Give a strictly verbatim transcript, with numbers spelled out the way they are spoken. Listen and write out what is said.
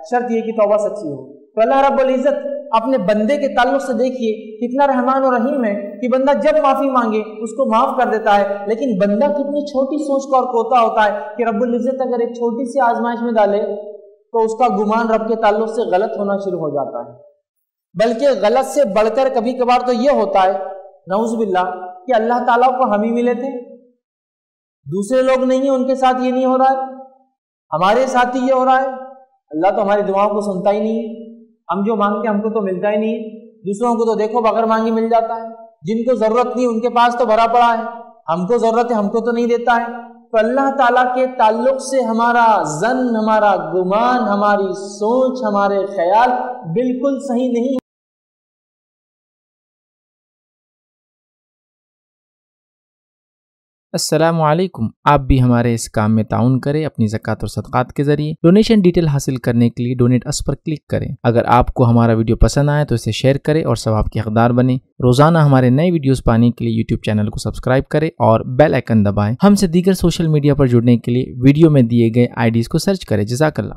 شرط یہ کہ توبہ سچی ہو۔ تو اللہ رب العزت اپنے بندے کے تعلق سے دیکھیے کتنا رحمان و رحیم ہے کہ بندہ جب معافی مانگے اس کو معاف کر دیتا ہے، لیکن بندہ کتنی چھوٹی سوچ کا اور کوتا ہوتا ہے کہ رب العزت اگر ایک چھوٹی سی آزمائش میں ڈالے تو اس کا گمان رب کے تعلق سے غلط ہونا شروع ہو جاتا ہے۔ بلکہ غلط سے بڑھ کر کبھی کبھار تو یہ ہوتا ہے نعوذ باللہ کہ اللہ تعالیٰ کو ہم ہی ملے تھے، دوسرے لوگ نہیں ہیں، ان کے ساتھ یہ نہیں ہو رہا ہے، ہمارے ساتھ ہی یہ ہو رہا ہے، اللہ تو ہماری دعاؤں کو سنتا ہی نہیں ہے، ہم جو مانگتے ہیں ہم کو تو ملتا ہی نہیں ہے، دوسروں کو تو دیکھو بغیر مانگی مل جاتا ہے، جن کو ضرورت نہیں ان کے پاس تو بھرا پڑا ہے، ہم کو ضرورت ہے ہم کو تو نہیں دیتا ہے۔ تو اللہ تعالیٰ کے تعلق سے ہمارا ظن، ہمارا گمان، ہماری سوچ، ہمارے خیال بالکل صحیح نہیں۔ السلام علیکم، آپ بھی ہمارے اس کام میں تعاون کریں اپنی زکوٰۃ اور صدقات کے ذریعے۔ ڈونیشن ڈیٹیل حاصل کرنے کے لیے ڈونیٹ اس پر کلک کریں۔ اگر آپ کو ہمارا ویڈیو پسند آئے تو اسے شیئر کریں اور ثواب کے حقدار بنیں۔ روزانہ ہمارے نئے ویڈیوز پانے کے لیے یوٹیوب چینل کو سبسکرائب کریں اور بیل آئیکن دبائیں۔ ہم سے دیگر سوشل میڈیا پر جڑنے کے لیے ویڈیو میں دیے گئے آئی ڈیز کو سرچ کریں۔ جزاک اللہ۔